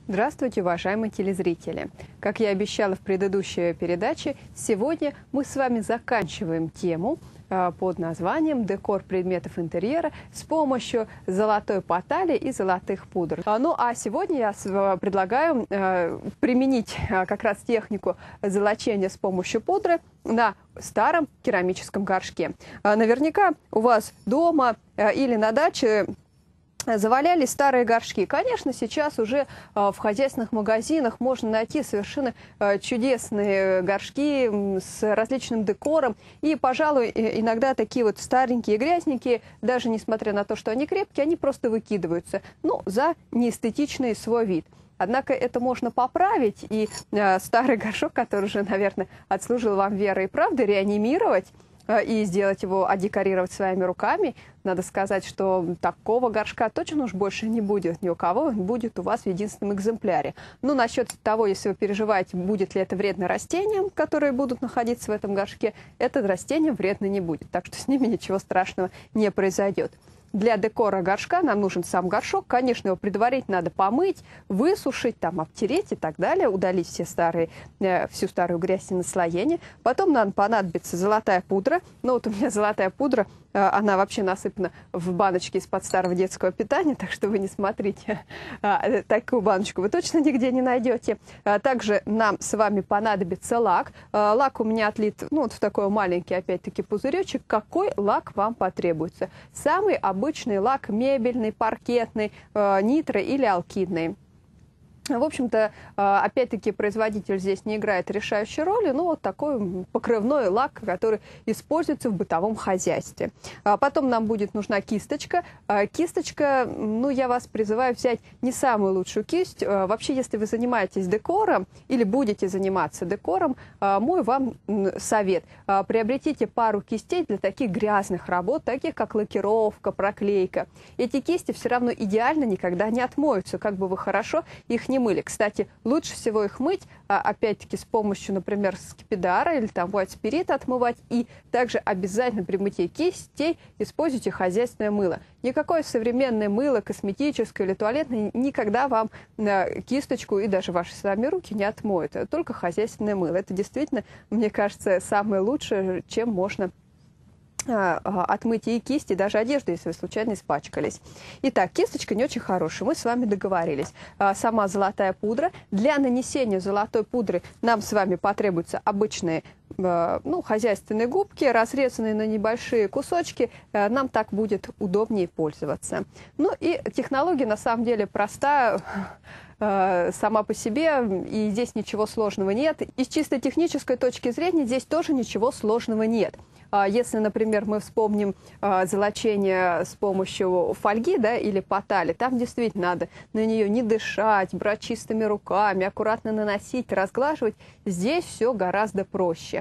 Здравствуйте, уважаемые телезрители! Как я обещала в предыдущей передаче, сегодня мы с вами заканчиваем тему под названием «Декор предметов интерьера с помощью золотой потали и золотых пудр». Ну а сегодня я предлагаю применить как раз технику золочения с помощью пудры на старом керамическом горшке. Наверняка у вас дома или на даче завалялись старые горшки. Конечно, сейчас уже в хозяйственных магазинах можно найти совершенно чудесные горшки с различным декором. И, пожалуй, иногда такие вот старенькие, грязненькие, даже несмотря на то, что они крепкие, они просто выкидываются, ну, за неэстетичный свой вид. Однако это можно поправить, и старый горшок, который уже, наверное, отслужил вам верой и правдой, реанимировать и сделать его, одекорировать своими руками. Надо сказать, что такого горшка точно уж больше не будет ни у кого, он будет у вас в единственном экземпляре. Ну, насчет того, если вы переживаете, будет ли это вредно растениям, которые будут находиться в этом горшке, это растение вредно не будет, так что с ними ничего страшного не произойдет. Для декора горшка нам нужен сам горшок. Конечно, его предварительно надо помыть, высушить, там, обтереть и так далее, удалить всю старую грязь и наслоение. Потом нам понадобится золотая пудра. Ну, вот у меня золотая пудра, она вообще насыпана в баночке из-под старого детского питания, так что вы не смотрите. Такую баночку вы точно нигде не найдете. Также нам с вами понадобится лак. Лак у меня отлит, ну, вот в такой маленький, опять-таки, пузыречек. Какой лак вам потребуется? Самый обычный лак мебельный, паркетный, нитро или алкидный. В общем-то, опять-таки, производитель здесь не играет решающей роли, но вот такой покрывной лак, который используется в бытовом хозяйстве. Потом нам будет нужна кисточка. Кисточка, ну, я вас призываю взять не самую лучшую кисть. Вообще, если вы занимаетесь декором или будете заниматься декором, мой вам совет. Приобретите пару кистей для таких грязных работ, таких как лакировка, проклейка. Эти кисти все равно идеально никогда не отмоются, как бы вы хорошо их не мыли. Кстати, лучше всего их мыть, опять-таки, с помощью, например, скипидара или там white spirit отмывать. И также обязательно при мытье кистей используйте хозяйственное мыло. Никакое современное мыло, косметическое или туалетное, никогда вам кисточку и даже ваши сами руки не отмоют. Только хозяйственное мыло. Это действительно, мне кажется, самое лучшее, чем можно отмыть и кисти, даже одежду, если вы случайно испачкались. Итак, кисточка не очень хорошая, мы с вами договорились. Сама золотая пудра. Для нанесения золотой пудры нам с вами потребуются обычные, ну, хозяйственные губки, разрезанные на небольшие кусочки. Нам так будет удобнее пользоваться. Ну и технология на самом деле проста сама по себе, и здесь ничего сложного нет. И с чисто технической точки зрения здесь тоже ничего сложного нет. Если, например, мы вспомним золочение с помощью фольги, да, или потали, там действительно надо на нее не дышать, брать чистыми руками, аккуратно наносить, разглаживать. Здесь все гораздо проще.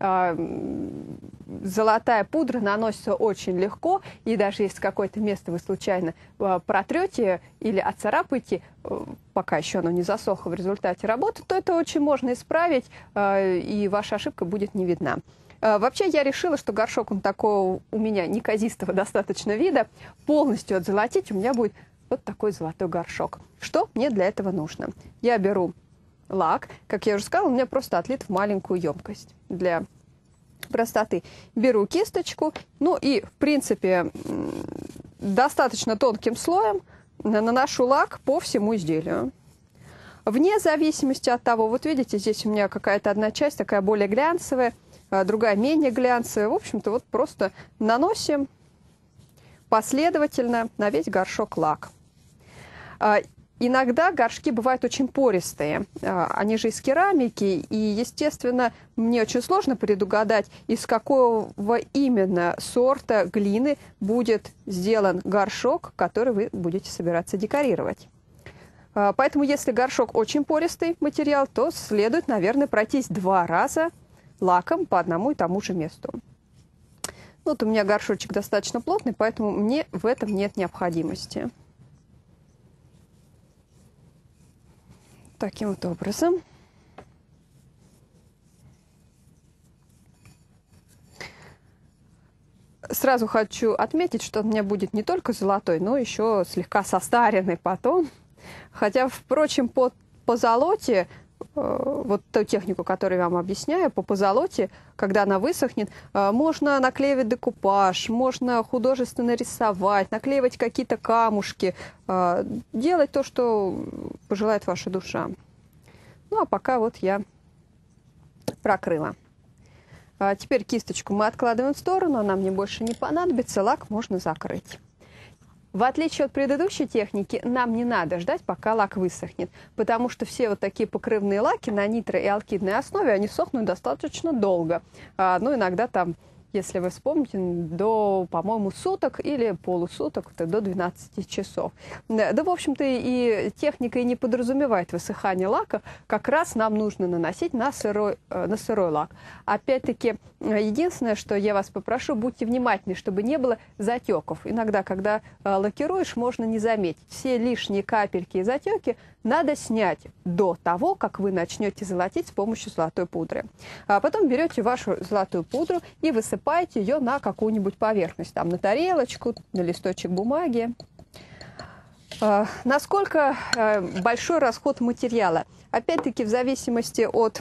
Золотая пудра наносится очень легко, и даже если какое-то место вы случайно протрете или отцарапаете, пока еще оно не засохло в результате работы, то это очень можно исправить, и ваша ошибка будет не видна. Вообще я решила, что горшок, он такого у меня неказистого достаточно вида, полностью отзолотить у меня будет вот такой золотой горшок. Что мне для этого нужно? Я беру лак, как я уже сказала, у меня просто отлит в маленькую емкость для простоты. Беру кисточку, ну и, в принципе, достаточно тонким слоем наношу лак по всему изделию. Вне зависимости от того, вот видите, здесь у меня какая-то одна часть такая более глянцевая, другая менее глянцевая. В общем-то, вот просто наносим последовательно на весь горшок лак. Иногда горшки бывают очень пористые, они же из керамики, и, естественно, мне очень сложно предугадать, из какого именно сорта глины будет сделан горшок, который вы будете собираться декорировать. Поэтому, если горшок очень пористый материал, то следует, наверное, пройтись 2 раза лаком по одному и тому же месту. Вот у меня горшочек достаточно плотный, поэтому мне в этом нет необходимости. Таким вот образом. Сразу хочу отметить, что у меня будет не только золотой, но еще слегка состаренный потом. Хотя, впрочем, по позолоте, вот ту технику, которую я вам объясняю, по позолоте, когда она высохнет, можно наклеивать декупаж, можно художественно рисовать, наклеивать какие-то камушки, делать то, что пожелает ваша душа. Ну, а пока вот я прокрыла. Теперь кисточку мы откладываем в сторону, она мне больше не понадобится, лак можно закрыть. В отличие от предыдущей техники, нам не надо ждать, пока лак высохнет, потому что все вот такие покрывные лаки на нитро- и алкидной основе, они сохнут достаточно долго. Ну, иногда там, если вы вспомните, до, по-моему, суток или полусуток, до 12 часов. Да, в общем-то, и техника и не подразумевает высыхание лака, как раз нам нужно наносить на сырой лак. Опять-таки, единственное, что я вас попрошу, будьте внимательны, чтобы не было затеков. Иногда, когда лакируешь, можно не заметить. Все лишние капельки и затеки надо снять до того, как вы начнете золотить с помощью золотой пудры. А потом берете вашу золотую пудру и высыпаете ее на какую-нибудь поверхность, там, на тарелочку, на листочек бумаги. Насколько большой расход материала? Опять-таки, в зависимости от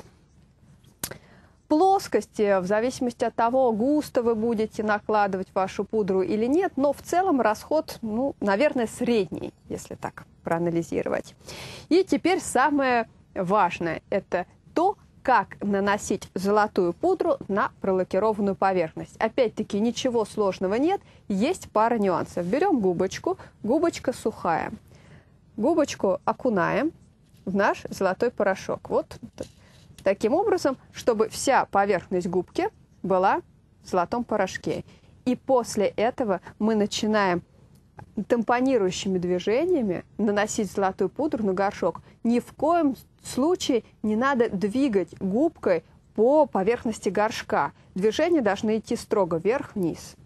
плоскости, в зависимости от того, густо вы будете накладывать вашу пудру или нет, но в целом расход, ну, наверное, средний, если так проанализировать. И теперь самое важное – это то, как наносить золотую пудру на пролакированную поверхность. Опять-таки, ничего сложного нет, есть пара нюансов. Берем губочку, губочка сухая. Губочку окунаем в наш золотой порошок. Вот таким образом, чтобы вся поверхность губки была в золотом порошке. И после этого мы начинаем тампонирующими движениями наносить золотую пудру на горшок. Ни в коем случае не надо двигать губкой по поверхности горшка. Движения должны идти строго вверх-вниз.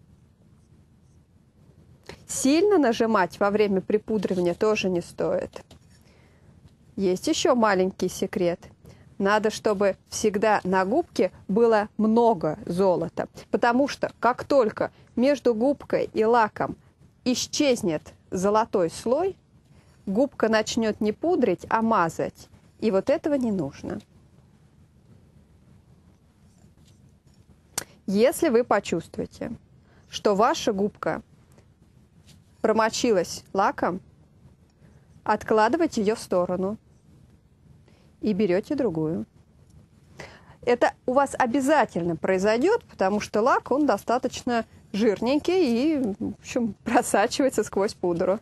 Сильно нажимать во время припудривания тоже не стоит. Есть еще маленький секрет. Надо, чтобы всегда на губке было много золота, потому что как только между губкой и лаком исчезнет золотой слой, губка начнет не пудрить, а мазать. И вот этого не нужно. Если вы почувствуете, что ваша губка промочилась лаком, откладывайте ее в сторону и берете другую. Это у вас обязательно произойдет, потому что лак, он достаточно жирненький и, в общем, просачивается сквозь пудру.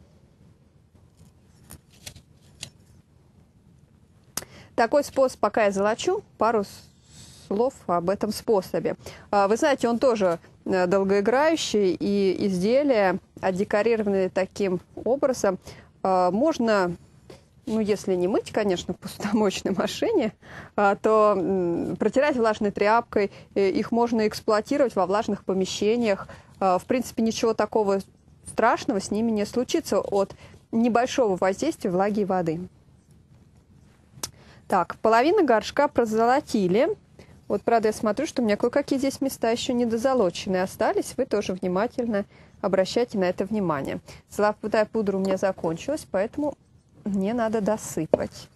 Такой способ, пока я золочу, пару слов об этом способе. Вы знаете, он тоже долгоиграющий, и изделия, отдекорированные таким образом, можно, ну, если не мыть, конечно, в посудомоечной машине, то протирать влажной тряпкой. Их можно эксплуатировать во влажных помещениях. В принципе, ничего такого страшного с ними не случится от небольшого воздействия влаги и воды. Так, половину горшка прозолотили. Вот, правда, я смотрю, что у меня кое-какие здесь места еще недозолоченные остались. Вы тоже внимательно обращайте на это внимание. Золотая пудра у меня закончилась, поэтому мне надо досыпать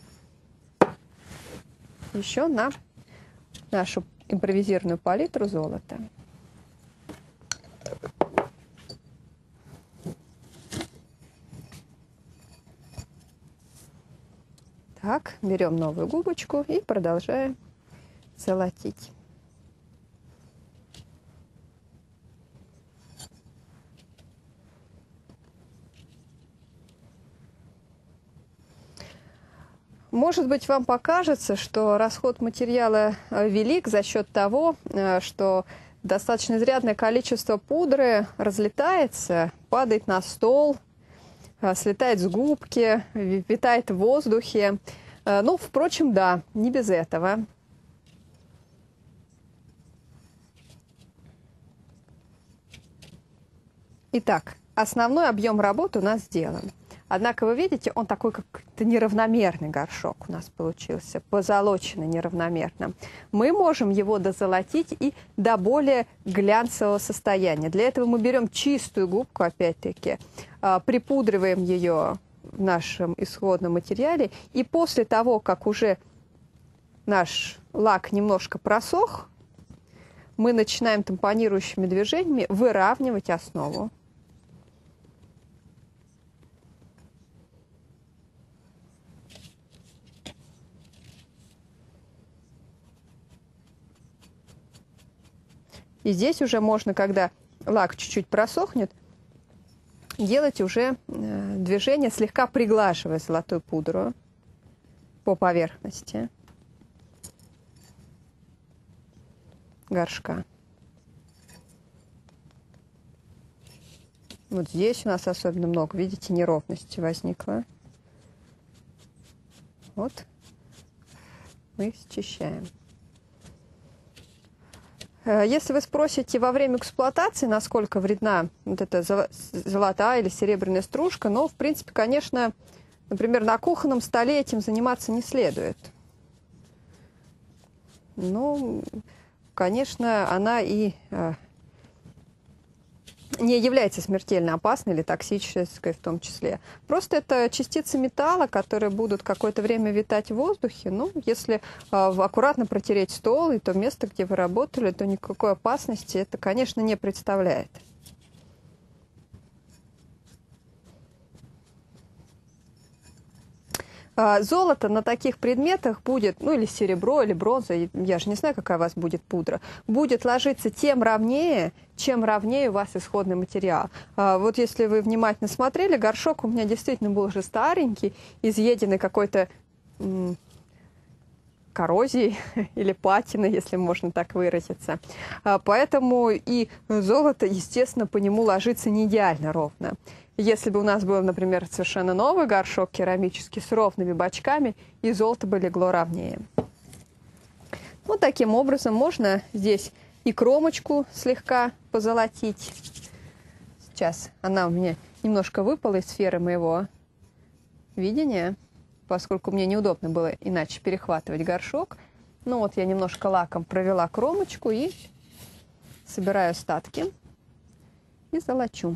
еще на нашу импровизированную палитру золота. Так, берем новую губочку и продолжаем золотить. Может быть, вам покажется, что расход материала велик за счет того, что достаточно изрядное количество пудры разлетается, падает на стол, слетает с губки, витает в воздухе. Ну, впрочем, да, не без этого. Итак, основной объем работы у нас сделан. Однако, вы видите, он такой как-то неравномерный горшок у нас получился, позолоченный неравномерно. Мы можем его дозолотить и до более глянцевого состояния. Для этого мы берем чистую губку, опять-таки, припудриваем ее в нашем исходном материале. И после того, как уже наш лак немножко просох, мы начинаем тампонирующими движениями выравнивать основу. И здесь уже можно, когда лак чуть-чуть просохнет, делать уже движение, слегка приглаживая золотую пудру по поверхности горшка. Вот здесь у нас особенно много, видите, неровности возникло. Вот мы счищаем. Если вы спросите во время эксплуатации, насколько вредна вот эта золотая или серебряная стружка, но, в принципе, конечно, например, на кухонном столе этим заниматься не следует. Ну, конечно, она и не является смертельно опасной или токсической в том числе. Просто это частицы металла, которые будут какое-то время витать в воздухе. Ну, если аккуратно протереть стол и то место, где вы работали, то никакой опасности это, конечно, не представляет. Золото на таких предметах будет, ну или серебро, или бронза, я же не знаю, какая у вас будет пудра, будет ложиться тем ровнее, чем ровнее у вас исходный материал. Вот если вы внимательно смотрели, горшок у меня действительно был уже старенький, изъеденный какой-то коррозией или патиной, если можно так выразиться. Поэтому и золото, естественно, по нему ложится не идеально ровно. Если бы у нас был, например, совершенно новый горшок керамический с ровными бочками, и золото бы легло ровнее. Вот таким образом можно здесь и кромочку слегка позолотить. Сейчас она у меня немножко выпала из сферы моего видения, поскольку мне неудобно было иначе перехватывать горшок. Ну вот я немножко лаком провела кромочку и собираю остатки и золочу.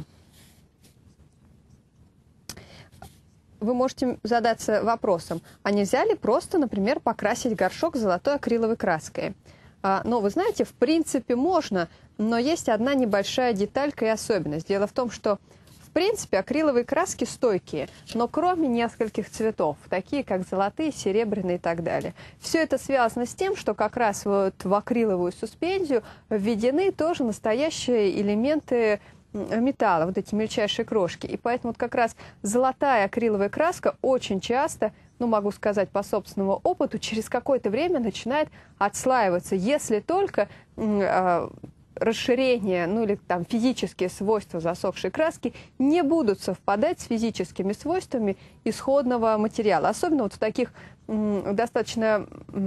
Вы можете задаться вопросом, а нельзя ли просто, например, покрасить горшок золотой акриловой краской? Но вы знаете, в принципе можно, но есть одна небольшая деталька и особенность. Дело в том, что в принципе акриловые краски стойкие, но кроме нескольких цветов, такие как золотые, серебряные и так далее. Все это связано с тем, что как раз вот в акриловую суспензию введены тоже настоящие элементы металла, вот эти мельчайшие крошки. И поэтому вот как раз золотая акриловая краска очень часто, ну, могу сказать по собственному опыту, через какое-то время начинает отслаиваться, если только расширение, ну или там физические свойства засохшей краски не будут совпадать с физическими свойствами исходного материала. Особенно вот в таких достаточно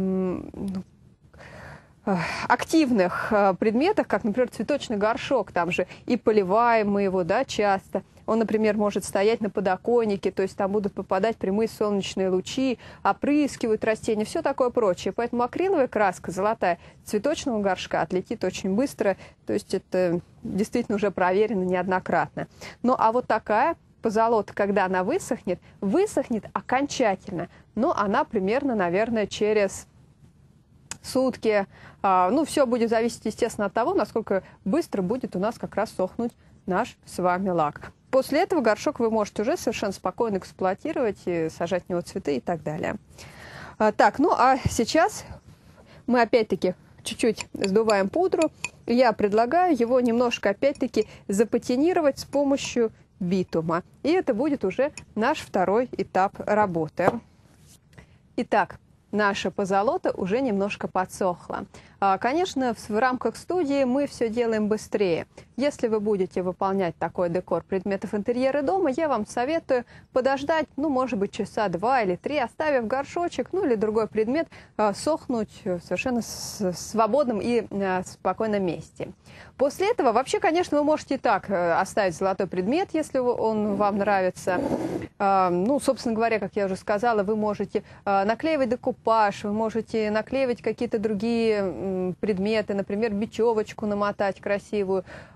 активных предметах, как, например, цветочный горшок, там же и поливаем мы его, да, часто. Он, например, может стоять на подоконнике, то есть там будут попадать прямые солнечные лучи, опрыскивают растения, все такое прочее. Поэтому акриловая краска золотая цветочного горшка отлетит очень быстро, то есть это действительно уже проверено неоднократно. Ну, а вот такая позолота, когда она высохнет, высохнет окончательно, но она примерно, наверное, через сутки. Ну, все будет зависеть, естественно, от того, насколько быстро будет у нас как раз сохнуть наш с вами лак. После этого горшок вы можете уже совершенно спокойно эксплуатировать, и сажать в него цветы и так далее. Так, ну а сейчас мы опять-таки чуть-чуть сдуваем пудру. Я предлагаю его немножко опять-таки запатинировать с помощью битума. И это будет уже наш второй этап работы. Итак, наша позолота уже немножко подсохла. Конечно, в рамках студии мы все делаем быстрее. Если вы будете выполнять такой декор предметов интерьера дома, я вам советую подождать, ну, может быть, часа 2 или 3, оставив горшочек, ну, или другой предмет сохнуть в совершенно свободном и спокойном месте. После этого, вообще, конечно, вы можете и так оставить золотой предмет, если он вам нравится. Ну, собственно говоря, как я уже сказала, вы можете наклеивать декупаж, вы можете наклеивать какие-то другие предметы, например, бечевочку намотать красивую,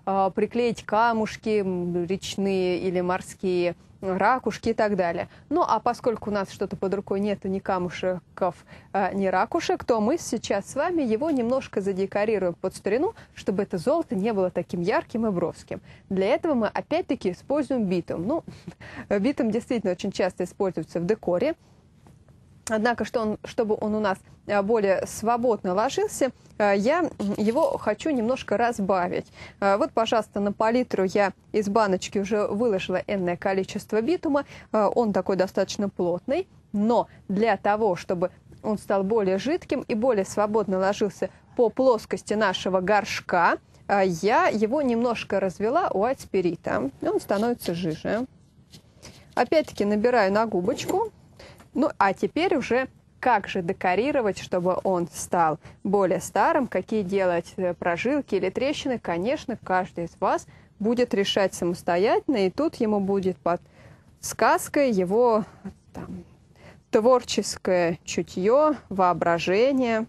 приклеить камушки речные или морские, ракушки и так далее. Ну, а поскольку у нас что-то под рукой нету ни камушков, ни ракушек, то мы сейчас с вами его немножко задекорируем под старину, чтобы это золото не было таким ярким и броским. Для этого мы опять-таки используем битум. Ну, битум действительно очень часто используется в декоре. Однако, чтобы он у нас более свободно ложился, я его хочу немножко разбавить. Вот, пожалуйста, на палитру я из баночки уже выложила энное количество битума. Он такой достаточно плотный, но для того, чтобы он стал более жидким и более свободно ложился по плоскости нашего горшка, я его немножко развела white спирита. Он становится жиже. Опять-таки набираю на губочку. Ну, а теперь уже как же декорировать, чтобы он стал более старым, какие делать прожилки или трещины, конечно, каждый из вас будет решать самостоятельно, и тут ему будет подсказкой его там, творческое чутье, воображение.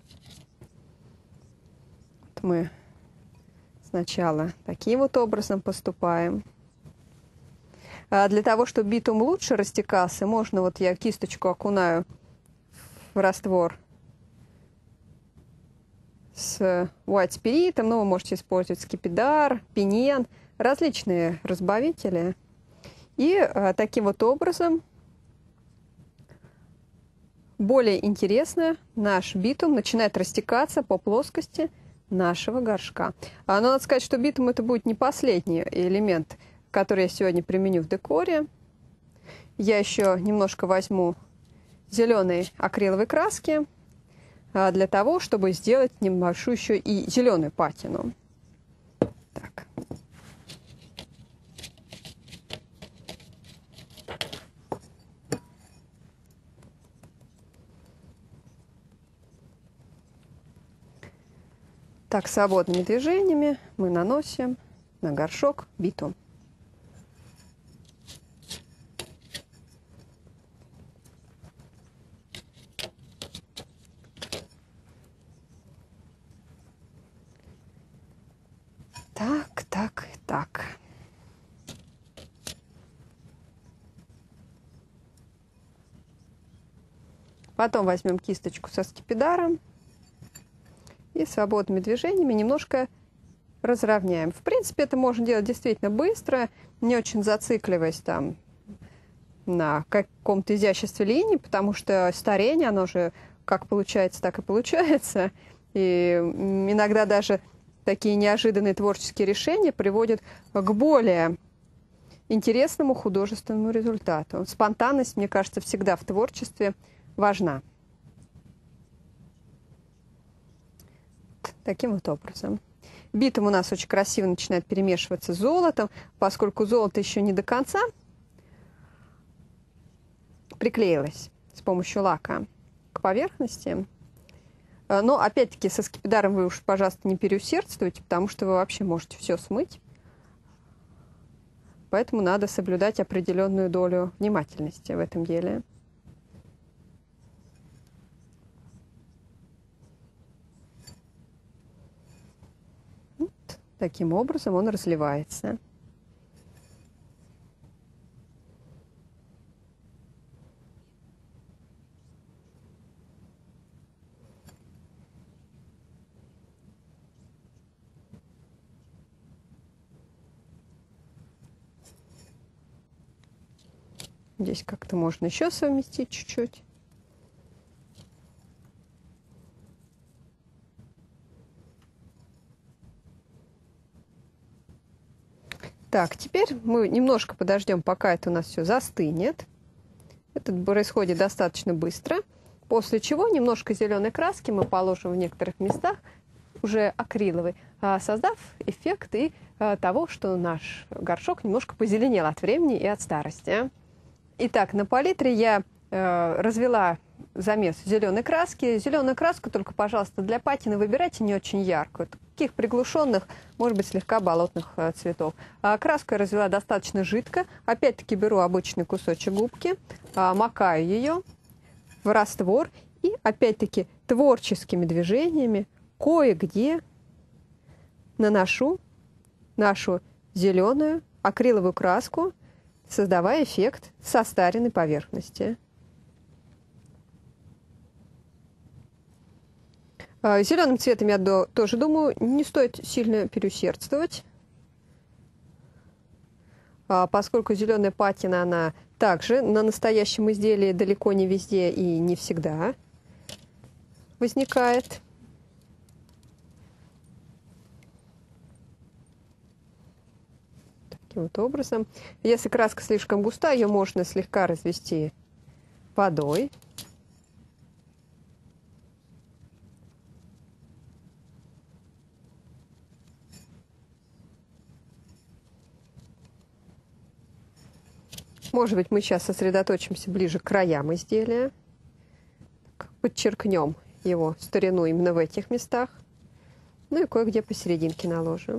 Вот мы сначала таким вот образом поступаем. Для того, чтобы битум лучше растекался, можно, вот я кисточку окунаю в раствор с white спиритом, но вы можете использовать скипидар, пиньен, различные разбавители. И таким вот образом более интересно наш битум начинает растекаться по плоскости нашего горшка. Но надо сказать, что битум это будет не последний элемент, который я сегодня применю в декоре. Я еще немножко возьму зеленой акриловой краски для того, чтобы сделать небольшую еще и зеленую патину. Так. Так, свободными движениями мы наносим на горшок битум. Так. Потом возьмем кисточку со скипидаром и свободными движениями немножко разровняем. В принципе, это можно делать действительно быстро, не очень зацикливаясь там на каком-то изяществе линий, потому что старение, оно же как получается, так и получается. И иногда даже такие неожиданные творческие решения приводят к более интересному художественному результату. Спонтанность, мне кажется, всегда в творчестве важна. Таким вот образом. Битум у нас очень красиво начинает перемешиваться с золотом, поскольку золото еще не до конца приклеилось с помощью лака к поверхности. Но, опять-таки, со скипидаром вы уж, пожалуйста, не переусердствуйте, потому что вы вообще можете все смыть. Поэтому надо соблюдать определенную долю внимательности в этом деле. Вот, таким образом он разливается. Здесь как-то можно еще совместить чуть-чуть. Так, теперь мы немножко подождем, пока это у нас все застынет. Это происходит достаточно быстро. После чего немножко зеленой краски мы положим в некоторых местах, уже акриловой, создав эффект и того, что наш горшок немножко позеленел от времени и от старости. Итак, на палитре я развела замес зеленой краски. Зеленую краску только, пожалуйста, для патины выбирайте не очень яркую. Таких приглушенных, может быть, слегка болотных цветов. Краску я развела достаточно жидко. Опять-таки беру обычный кусочек губки, макаю ее в раствор и, опять-таки, творческими движениями кое-где наношу нашу зеленую акриловую краску, создавая эффект состаренной поверхности. Зеленым цветом, я тоже думаю, не стоит сильно переусердствовать, поскольку зеленая патина, она также на настоящем изделии далеко не везде и не всегда возникает. Таким вот образом. Если краска слишком густая, ее можно слегка развести водой. Может быть, мы сейчас сосредоточимся ближе к краям изделия. Подчеркнем его старину именно в этих местах. Ну и кое-где посерединке наложим.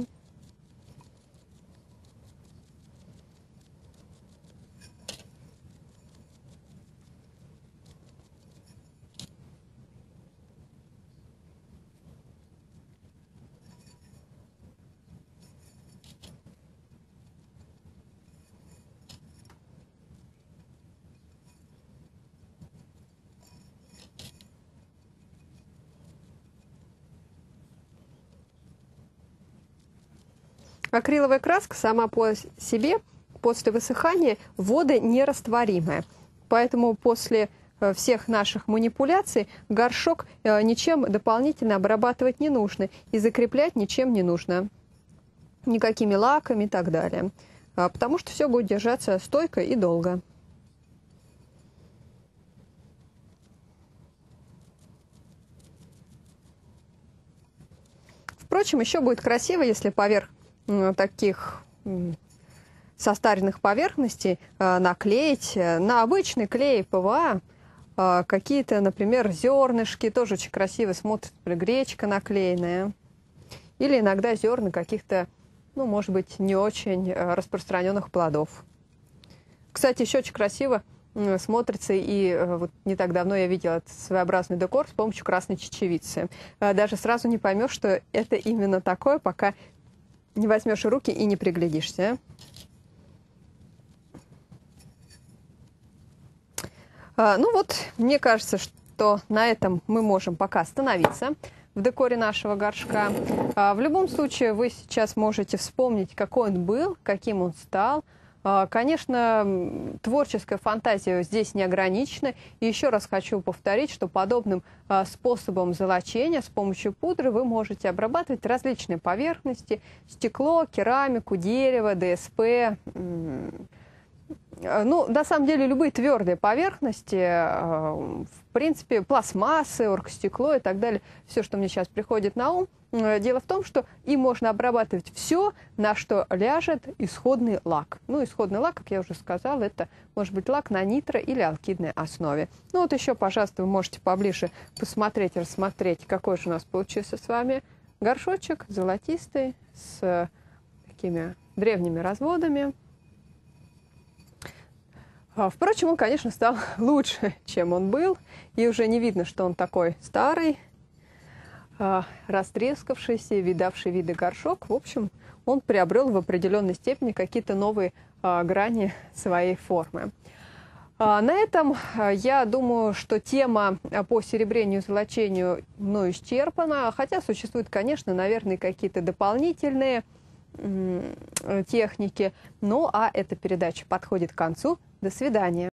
Акриловая краска сама по себе после высыхания водонерастворимая. Поэтому после всех наших манипуляций горшок ничем дополнительно обрабатывать не нужно и закреплять ничем не нужно. Никакими лаками и так далее. Потому что все будет держаться стойко и долго. Впрочем, еще будет красиво, если поверх таких состаренных поверхностей наклеить на обычный клей ПВА какие-то, например, зернышки, тоже очень красиво смотрится, гречка наклеенная. Или иногда зерна каких-то, ну, может быть, не очень распространенных плодов. Кстати, еще очень красиво смотрится, и вот не так давно я видела этот своеобразный декор с помощью красной чечевицы. Даже сразу не поймешь, что это именно такое, пока не возьмешь в руки и не приглядишься. Ну вот, мне кажется, что на этом мы можем пока остановиться в декоре нашего горшка. В любом случае, вы сейчас можете вспомнить, какой он был, каким он стал. Конечно, творческая фантазия здесь не ограничена. И еще раз хочу повторить, что подобным способом золочения с помощью пудры вы можете обрабатывать различные поверхности: стекло, керамику, дерево, ДСП. Ну, на самом деле, любые твердые поверхности, в принципе, пластмассы, оргстекло и так далее, все, что мне сейчас приходит на ум. Дело в том, что им можно обрабатывать все, на что ляжет исходный лак. Ну, исходный лак, как я уже сказала, это может быть лак на нитро- или алкидной основе. Ну, вот еще, пожалуйста, вы можете поближе посмотреть, рассмотреть, какой же у нас получился с вами горшочек, золотистый, с такими древними разводами. Впрочем, он, конечно, стал лучше, чем он был, и уже не видно, что он такой старый, растрескавшийся, видавший виды горшок. В общем, он приобрел в определенной степени какие-то новые грани своей формы. На этом я думаю, что тема по серебрению и золочению мною исчерпана, хотя существуют, конечно, наверное, какие-то дополнительные техники. Ну, а эта передача подходит к концу. До свидания.